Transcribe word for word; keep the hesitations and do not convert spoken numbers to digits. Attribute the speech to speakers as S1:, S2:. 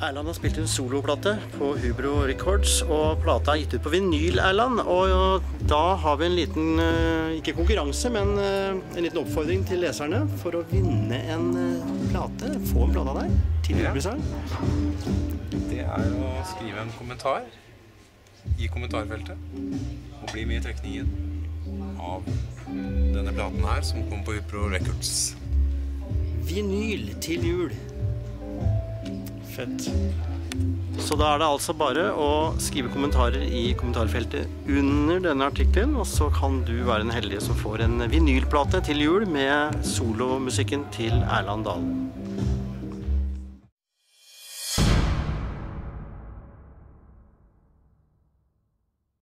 S1: Erland har spilt en soloplate på Hubro Records, og plata er gitt ut på vinyl, Erland. Og da har vi en liten, ikke konkurranse, men en liten oppfordring til leserne for å vinne en plate, få en plate av deg til julebrusseren.
S2: Det er å skrive en kommentar i kommentarfeltet og bli med i trekningen av denne platen her som kommer på Hubro Records.
S1: Vinyl til jul. Fett. Så da er det altså bare å skrive kommentarer i kommentarfeltet under denne artikkelen, og så kan du være den heldige som får en vinylplate til jul med solomusikken til Erland Dahl.